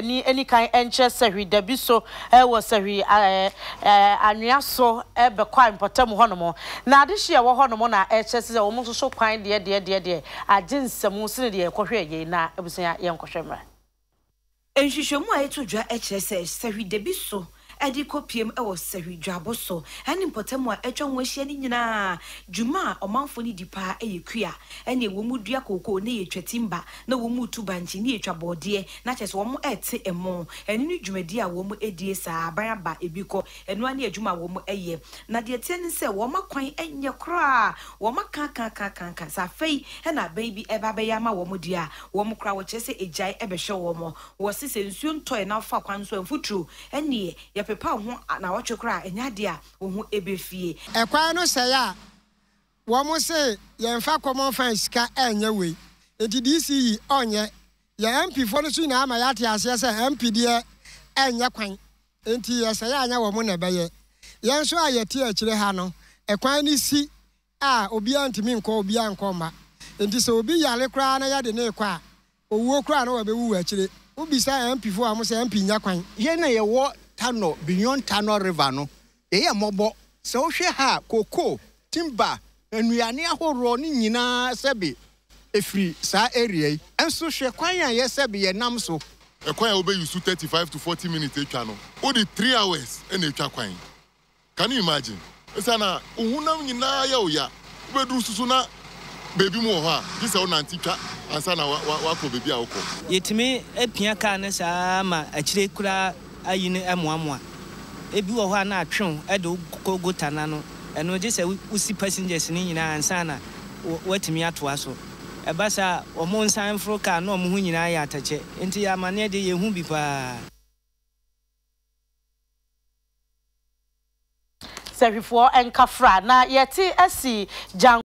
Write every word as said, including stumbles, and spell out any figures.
ni any kind enche sehwi dabi so e wo sehwi eh anwea so e be kwa importem honomo na ade hye wo honomo na e che se wo mo so kwan de de de de aginsem se de ekohwe ye na ebusia ye nkohwemra enhwehwemu a etodwa e kire se sehwi dabi so edi kopiem e wo sehwi Juaboso eni mpotemu a etwa ho ahia ni nyina djuma omanfo ni dipa e yekua eni wo mu dua kokoo ne yetwatimba na wo mu tubanchi ne yetwa bode na chese wo mu ete emo eni ni djumadi a wo mu edie saa ban ba ebiko enu ani adwuma wo mu eye na de tie ni se wo makwan enye kra wo maka kan kan kan kan sa fei e na baby e ba be ya ma wo mu dia wo mu kra wo chese ejai e be hwe wo mo wo sise nsuo ntoy na fa kwan so amfutru eni pepa ho na wachokra enya de a wo ho ebefie ekwan no se ya wo mo se ye mfa common fan sika enya we enti D C yi onye ya M P fo no so na ama ya te ase se M P de enya kwan enti ye se ya anya wo mo na beye ye nso ayeti akire ha no ekwan ni si a obi antimi nko obi anko ma enti se obi yale kra na ya de na ekwa owuo kra na wo be wu akire ubisa M P fo am se M P nya kwan ye na ye wo Tano beyond Tano River no eye mobo se wo hwe ha koko timba enuane ahoro ni nyina sebe efri sa area yi enso hwe kwan ya ye sebe ye nam so e kwan ya obe use thirty-five to forty minutes etwa no o di three hours e na etwa kwan. Can you imagine esa na ohunam nyina ya oya obedu susu na baby mu ho a gise o nantitwa ansa na wa ko baby a wo ko yetimi epia ka ne sa ma akire kura ayine emuamua ebi wo ho na atwen e de gotana no eno je se usi passengers ni nyina ansa na watimi atoa so e basa omo nsan fro ka na omo hu nyina ya atache enti ya mane de ye hu bi pa sehwifo enkafra na yeti asi